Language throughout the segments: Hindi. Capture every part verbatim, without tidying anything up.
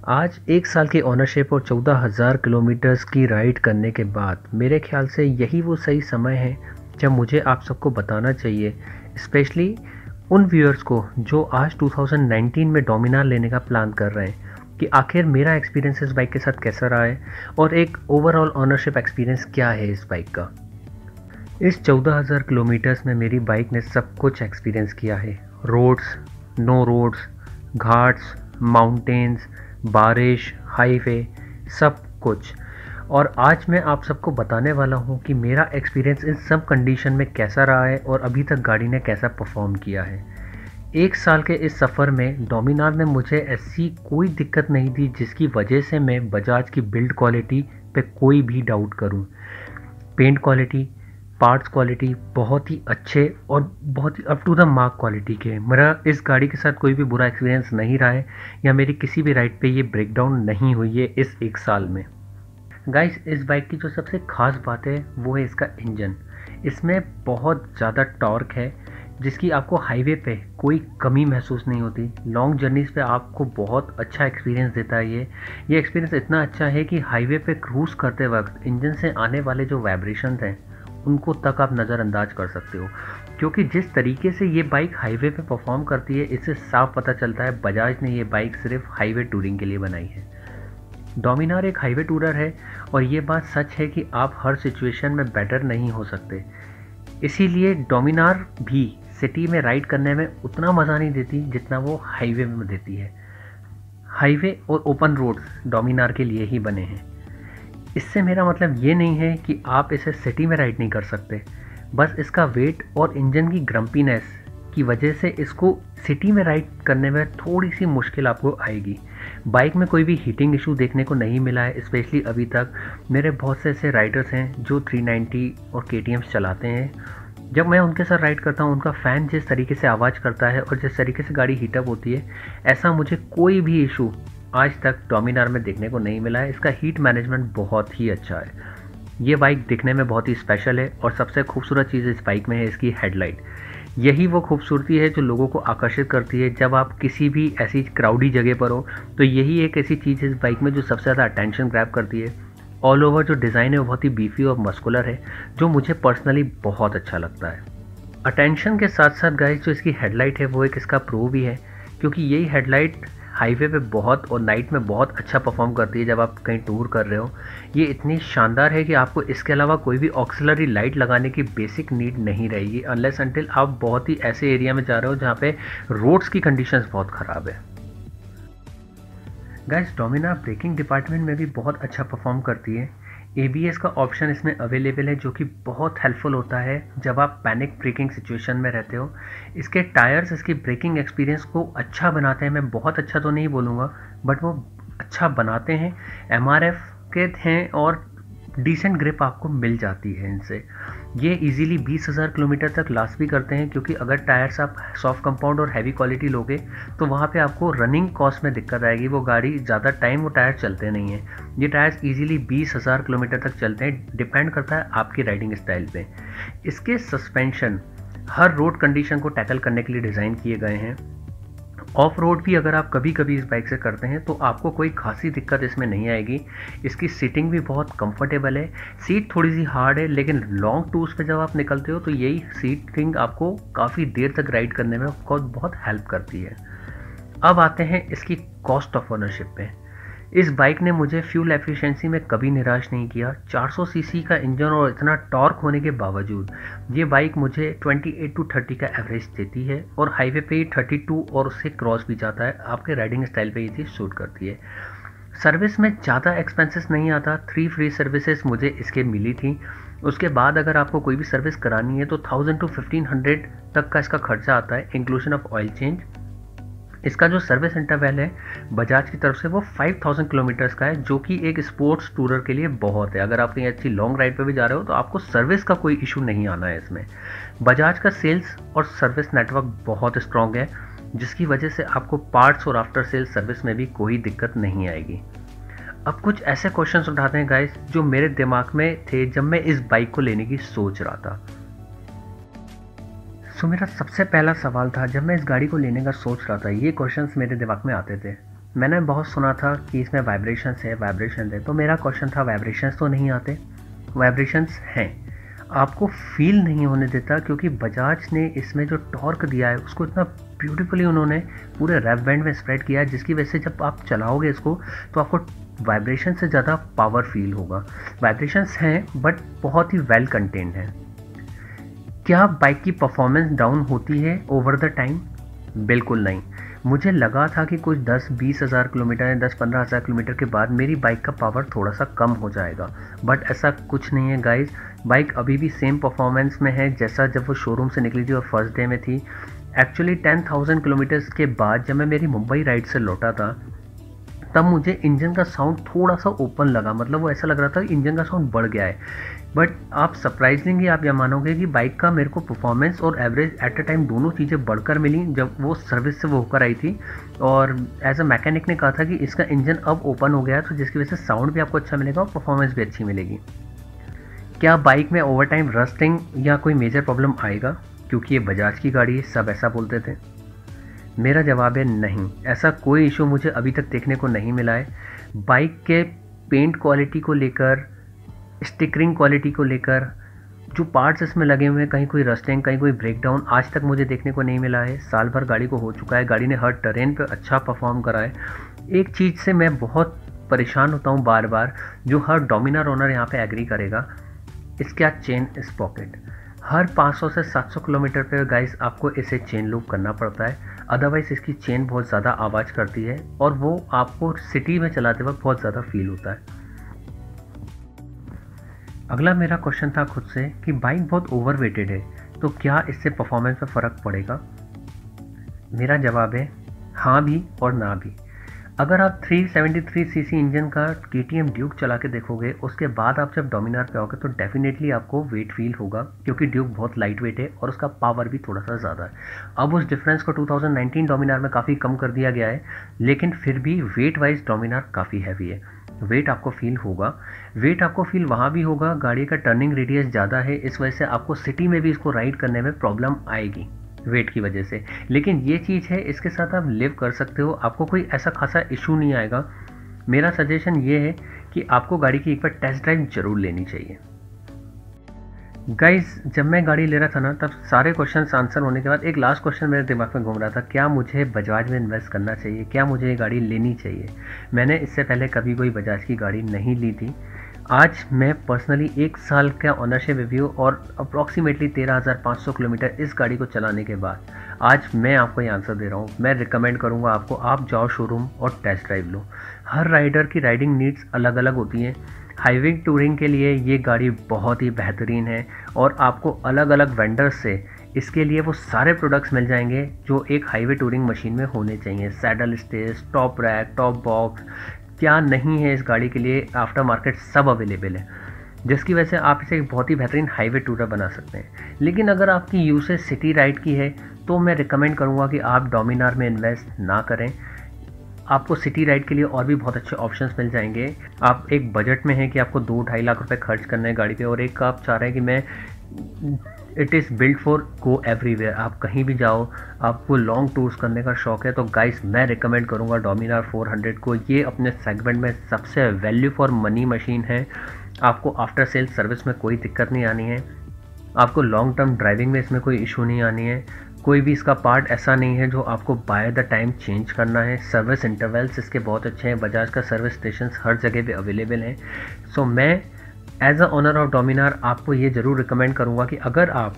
आज एक साल की ओनरशिप और चौदह हज़ार किलोमीटर्स की राइड करने के बाद मेरे ख़्याल से यही वो सही समय है जब मुझे आप सबको बताना चाहिए, स्पेशली उन व्यूअर्स को जो आज दो हज़ार उन्नीस में डोमिनार लेने का प्लान कर रहे हैं, कि आखिर मेरा एक्सपीरियंस इस बाइक के साथ कैसा रहा है और एक ओवरऑल ओनरशिप एक्सपीरियंस क्या है इस बाइक का। इस चौदह हज़ार किलोमीटर्स में मेरी बाइक ने सब कुछ एक्सपीरियंस किया है। Roads, no roads, ghats, mountains, बारिश, हाईवे, सब कुछ। और आज मैं आप सबको बताने वाला हूँ कि मेरा एक्सपीरियंस इन सब कंडीशन में कैसा रहा है और अभी तक गाड़ी ने कैसा परफॉर्म किया है। एक साल के इस सफ़र में डोमिनार ने मुझे ऐसी कोई दिक्कत नहीं दी जिसकी वजह से मैं बजाज की बिल्ड क्वालिटी पे कोई भी डाउट करूँ। पेंट क्वालिटी, पार्ट्स क्वालिटी बहुत ही अच्छे और बहुत ही up to the mark quality के। मेरा इस गाड़ी के साथ कोई भी बुरा एक्सपीरियंस नहीं रहा है या मेरी किसी भी राइड पे ये ब्रेकडाउन नहीं हुई है इस एक साल में। गाइस, इस बाइक की जो सबसे ख़ास बात है वो है इसका इंजन। इसमें बहुत ज़्यादा टॉर्क है जिसकी आपको हाईवे पे कोई कमी महसूस नहीं होती। लॉन्ग जर्नीज़ पे आपको बहुत अच्छा एक्सपीरियंस देता है ये ये एक्सपीरियंस इतना अच्छा है कि हाईवे पे क्रूज़ करते वक्त इंजन से आने वाले जो वाइब्रेशंस हैं उनको तक आप नज़रअंदाज कर सकते हो, क्योंकि जिस तरीके से ये बाइक हाईवे पे परफॉर्म करती है इससे साफ पता चलता है बजाज ने ये बाइक सिर्फ हाईवे टूरिंग के लिए बनाई है। डोमिनार एक हाईवे टूरर है और ये बात सच है कि आप हर सिचुएशन में बेटर नहीं हो सकते। इसीलिए डोमिनार भी सिटी में राइड करने में उतना मज़ा नहीं देती जितना वो हाईवे में देती है। हाईवे और ओपन रोड्स डोमिनार के लिए ही बने हैं। इससे मेरा मतलब ये नहीं है कि आप इसे सिटी में राइड नहीं कर सकते, बस इसका वेट और इंजन की ग्रम्पीनेस की वजह से इसको सिटी में राइड करने में थोड़ी सी मुश्किल आपको आएगी। बाइक में कोई भी हीटिंग इशू देखने को नहीं मिला है, स्पेशली अभी तक। मेरे बहुत से ऐसे राइडर्स हैं जो थ्री नाइंटी और के टी एम्स चलाते हैं। जब मैं उनके साथ राइड करता हूँ उनका फ़ैन जिस तरीके से आवाज़ करता है और जिस तरीके से गाड़ी हीटअप होती है, ऐसा मुझे कोई भी इशू आज तक डोमिनार में देखने को नहीं मिला है। इसका हीट मैनेजमेंट बहुत ही अच्छा है। ये बाइक दिखने में बहुत ही स्पेशल है और सबसे खूबसूरत चीज़ इस बाइक में है इसकी हेडलाइट। यही वो खूबसूरती है जो लोगों को आकर्षित करती है। जब आप किसी भी ऐसी क्राउडी जगह पर हो तो यही एक ऐसी चीज़ है इस बाइक में जो सबसे ज़्यादा अटेंशन ग्रैब करती है। ऑल ओवर जो डिज़ाइन है वो बहुत ही बीफी और मस्कुलर है, जो मुझे पर्सनली बहुत अच्छा लगता है। अटेंशन के साथ साथ गाइस जो इसकी हेडलाइट है वो एक इसका प्रो भी है, क्योंकि यही हेडलाइट हाईवे पे बहुत और नाइट में बहुत अच्छा परफॉर्म करती है जब आप कहीं टूर कर रहे हो। ये इतनी शानदार है कि आपको इसके अलावा कोई भी ऑक्सिलरी लाइट लगाने की बेसिक नीड नहीं रहेगी, अनलेस अनटिल आप बहुत ही ऐसे एरिया में जा रहे हो जहाँ पे रोड्स की कंडीशंस बहुत ख़राब है। गाइस, डोमिनार ब्रेकिंग डिपार्टमेंट में भी बहुत अच्छा परफॉर्म करती है। ए बी एस का ऑप्शन इसमें अवेलेबल है जो कि बहुत हेल्पफुल होता है जब आप पैनिक ब्रेकिंग सिचुएशन में रहते हो। इसके टायर्स इसकी ब्रेकिंग एक्सपीरियंस को अच्छा बनाते हैं। मैं बहुत अच्छा तो नहीं बोलूँगा, बट वो अच्छा बनाते हैं। एम आर एफ के हैं और डिसेंट ग्रिप आपको मिल जाती है इनसे। ये इजीली बीस हज़ार किलोमीटर तक लास्ट भी करते हैं, क्योंकि अगर टायर्स आप सॉफ्ट कंपाउंड और हैवी क्वालिटी लोगे तो वहाँ पे आपको रनिंग कॉस्ट में दिक्कत आएगी। वो गाड़ी ज़्यादा टाइम वो टायर चलते नहीं हैं। ये टायर्स इजीली बीस हज़ार किलोमीटर तक चलते हैं, डिपेंड करता है आपकी राइडिंग स्टाइल पे। इसके सस्पेंशन हर रोड कंडीशन को टैकल करने के लिए डिज़ाइन किए गए हैं। ऑफ रोड भी अगर आप कभी कभी इस बाइक से करते हैं तो आपको कोई खासी दिक्कत इसमें नहीं आएगी। इसकी सीटिंग भी बहुत कंफर्टेबल है। सीट थोड़ी सी हार्ड है, लेकिन लॉन्ग टूर्स पे जब आप निकलते हो तो यही सीटिंग आपको काफ़ी देर तक राइड करने में बहुत बहुत हेल्प करती है। अब आते हैं इसकी कॉस्ट ऑफ ओनरशिप पे। इस बाइक ने मुझे फ्यूल एफिशिएंसी में कभी निराश नहीं किया। चार सौ सीसी का इंजन और इतना टॉर्क होने के बावजूद ये बाइक मुझे अट्ठाईस टू तीस का एवरेज देती है और हाईवे पे बत्तीस और उससे क्रॉस भी जाता है। आपके राइडिंग स्टाइल पे ये चीज़ सूट करती है। सर्विस में ज़्यादा एक्सपेंसेस नहीं आता। थ्री फ्री सर्विसेज मुझे इसके मिली थी। उसके बाद अगर आपको कोई भी सर्विस करानी है तो थाउजेंड टू फिफ्टीन हंड्रेड तक का इसका खर्चा आता है, इंक्लूजन ऑफ ऑयल चेंज। इसका जो सर्विस इंटरवल है बजाज की तरफ से वो पाँच हज़ार किलोमीटर्स का है, जो कि एक स्पोर्ट्स टूरर के लिए बहुत है। अगर आप कहीं अच्छी लॉन्ग राइड पे भी जा रहे हो तो आपको सर्विस का कोई इशू नहीं आना है इसमें। बजाज का सेल्स और सर्विस नेटवर्क बहुत स्ट्रॉन्ग है, जिसकी वजह से आपको पार्ट्स और आफ्टर सेल्स सर्विस में भी कोई दिक्कत नहीं आएगी। अब कुछ ऐसे क्वेश्चंस उठाते हैं गाइस जो मेरे दिमाग में थे जब मैं इस बाइक को लेने की सोच रहा था। सो मेरा सबसे पहला सवाल था, जब मैं इस गाड़ी को लेने का सोच रहा था, ये क्वेश्चंस मेरे दिमाग में आते थे मैंने बहुत सुना था कि इसमें वाइब्रेशंस है वाइब्रेशन है, तो मेरा क्वेश्चन था वाइब्रेशंस तो नहीं आते? वाइब्रेशंस हैं, आपको फील नहीं होने देता, क्योंकि बजाज ने इसमें जो टॉर्क दिया है उसको इतना ब्यूटीफुली उन्होंने पूरे रैप बैंड में स्प्रेड किया है, जिसकी वजह से जब आप चलाओगे इसको तो आपको वाइब्रेशन से ज़्यादा पावर फील होगा। वाइब्रेशंस हैं बट बहुत ही वेल कंटेन्ड है। क्या बाइक की परफॉर्मेंस डाउन होती है ओवर द टाइम? बिल्कुल नहीं। मुझे लगा था कि कुछ दस बीस हज़ार किलोमीटर या दस पंद्रह हज़ार किलोमीटर के बाद मेरी बाइक का पावर थोड़ा सा कम हो जाएगा, बट ऐसा कुछ नहीं है गाइस। बाइक अभी भी सेम परफॉर्मेंस में है जैसा जब वो शोरूम से निकली थी और फर्स्ट डे में थी। एक्चुअली टेन थाउजेंड किलोमीटर्स के बाद जब मैं मेरी मुंबई राइड से लौटा था, तब मुझे इंजन का साउंड थोड़ा सा ओपन लगा, मतलब वो ऐसा लग रहा था कि इंजन का साउंड बढ़ गया है। बट आप सरप्राइजिंगली आप यह मानोगे कि बाइक का मेरे को परफॉर्मेंस और एवरेज एट अ टाइम दोनों चीज़ें बढ़कर मिली जब वो सर्विस से वो होकर आई थी। और एज अ मैकेनिक ने कहा था कि इसका इंजन अब ओपन हो गया है, तो जिसकी वजह से साउंड भी आपको अच्छा मिलेगा और परफॉर्मेंस भी अच्छी मिलेगी। क्या बाइक में ओवर टाइम रस्टिंग या कोई मेजर प्रॉब्लम आएगा? क्योंकि ये बजाज की गाड़ी है, सब ऐसा बोलते थे। मेरा जवाब है नहीं, ऐसा कोई इशू मुझे अभी तक देखने को नहीं मिला है। बाइक के पेंट क्वालिटी को लेकर, स्टिकरिंग क्वालिटी को लेकर, जो पार्ट्स इसमें लगे हुए हैं, कहीं कोई रस्टिंग, कहीं कोई ब्रेकडाउन आज तक मुझे देखने को नहीं मिला है। साल भर गाड़ी को हो चुका है, गाड़ी ने हर टरेन पे अच्छा परफॉर्म करा है। एक चीज़ से मैं बहुत परेशान होता हूँ बार बार, जो हर डोमिनार ओनर यहाँ पे एग्री करेगा, इसका चेन स्पॉकेट। हर पाँच सौ से सात सौ किलोमीटर पे गाइस आपको इसे चेन लूप करना पड़ता है, अदरवाइज़ इसकी चेन बहुत ज़्यादा आवाज़ करती है और वो आपको सिटी में चलाते वक्त बहुत ज़्यादा फील होता है। अगला मेरा क्वेश्चन था खुद से कि बाइक बहुत ओवरवेटेड है, तो क्या इससे परफॉर्मेंस पे फ़र्क पड़ेगा? मेरा जवाब है हाँ भी और ना भी। अगर आप तीन सौ तिहत्तर सीसी इंजन का के टी एम ड्यूक चला के देखोगे, उसके बाद आप जब डोमिनार पे आओगे तो डेफिनेटली आपको वेट फील होगा, क्योंकि ड्यूक बहुत लाइट वेट है और उसका पावर भी थोड़ा सा ज़्यादा है। अब उस डिफरेंस को दो हज़ार उन्नीस डोमिनार में काफ़ी कम कर दिया गया है, लेकिन फिर भी वेट वाइज डोमिनार काफ़ी हैवी है। वेट आपको फील होगा। वेट आपको फील वहाँ भी होगा, गाड़ी का टर्निंग रेडियस ज़्यादा है, इस वजह से आपको सिटी में भी इसको राइड करने में प्रॉब्लम आएगी वेट की वजह से। लेकिन ये चीज़ है, इसके साथ आप लिव कर सकते हो, आपको कोई ऐसा खासा इशू नहीं आएगा। मेरा सजेशन ये है कि आपको गाड़ी की एक बार टेस्ट ड्राइव जरूर लेनी चाहिए। गाइस, जब मैं गाड़ी ले रहा था ना, तब सारे क्वेश्चंस आंसर होने के बाद एक लास्ट क्वेश्चन मेरे दिमाग में घूम रहा था, क्या मुझे बजाज में इन्वेस्ट करना चाहिए, क्या मुझे ये गाड़ी लेनी चाहिए। मैंने इससे पहले कभी कोई बजाज की गाड़ी नहीं ली थी। आज मैं पर्सनली एक साल का ऑनरशिप रिव्यू और अप्रॉक्सीमेटली तेरह हज़ार पाँच सौ किलोमीटर इस गाड़ी को चलाने के बाद आज मैं आपको ये आंसर दे रहा हूँ। मैं रिकमेंड करूँगा आपको, आप जाओ शोरूम और टेस्ट ड्राइव लो। हर राइडर की राइडिंग नीड्स अलग अलग होती हैं। हाईवे टूरिंग के लिए ये गाड़ी बहुत ही बेहतरीन है और आपको अलग अलग वेंडर्स से इसके लिए वो सारे प्रोडक्ट्स मिल जाएंगे जो एक हाईवे टूरिंग मशीन में होने चाहिए। Saddle stays, top rack, top box, क्या नहीं है इस गाड़ी के लिए, आफ्टर मार्केट सब अवेलेबल है, जिसकी वजह से आप इसे एक बहुत ही बेहतरीन हाईवे टूरर बना सकते हैं। लेकिन अगर आपकी यूसेज सिटी राइड की है तो मैं रिकमेंड करूँगा कि आप डोमिनार में इन्वेस्ट ना करें। आपको सिटी राइड के लिए और भी बहुत अच्छे ऑप्शंस मिल जाएंगे। आप एक बजट में हैं कि आपको दो ढाई लाख रुपए खर्च करना है गाड़ी पे, और एक आप चाह रहे हैं कि मैं it is build for go everywhere, आप कहीं भी जाओ, आपको लॉन्ग टूर्स करने का शौक है, तो गाइस मैं रिकमेंड करूँगा डोमिनार फोर हंड्रेड को। ये अपने सेगमेंट में सबसे वैल्यू फॉर मनी मशीन है। आपको आफ्टर सेल सर्विस में कोई दिक्कत नहीं आनी है, आपको लॉन्ग टर्म ड्राइविंग में इसमें कोई इशू नहीं आनी है। कोई भी इसका पार्ट ऐसा नहीं है जो आपको बाय द टाइम चेंज करना है। सर्विस इंटरवल्स इसके बहुत अच्छे हैं, बजाज का सर्विस स्टेशन हर जगह पे अवेलेबल हैं। सो मैं as a owner of Dominar आपको ये ज़रूर रिकमेंड करूँगा कि अगर आप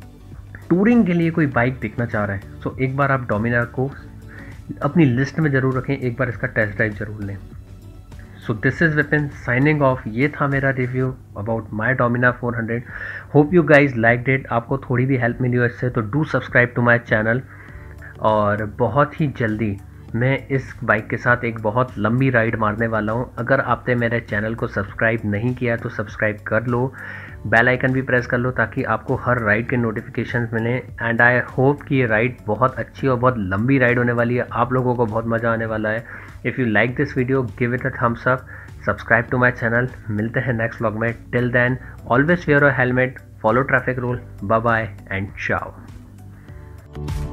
टूरिंग के लिए कोई बाइक देखना चाह रहे हैं तो एक बार आप डोमिनार को अपनी लिस्ट में ज़रूर रखें, एक बार इसका टेस्ट ड्राइव ज़रूर लें। So this is Vipin signing off. ये था मेरा review about my Dominar four hundred. Hope you guys liked it. आपको थोड़ी भी हेल्प मिली हो इससे तो do subscribe to my channel. और बहुत ही जल्दी मैं इस बाइक के साथ एक बहुत लंबी राइड मारने वाला हूँ। अगर आपने मेरे चैनल को सब्सक्राइब नहीं किया तो सब्सक्राइब कर लो, बेल आइकन भी प्रेस कर लो ताकि आपको हर राइड के नोटिफिकेशंस मिलें। एंड आई होप कि ये राइड बहुत अच्छी और बहुत लंबी राइड होने वाली है, आप लोगों को बहुत मज़ा आने वाला है। If you like this video give it a thumbs up, subscribe to my channel. मिलते हैं नेक्स्ट व्लॉग में। Till then always wear a helmet, follow traffic rule, bye bye and चाओ।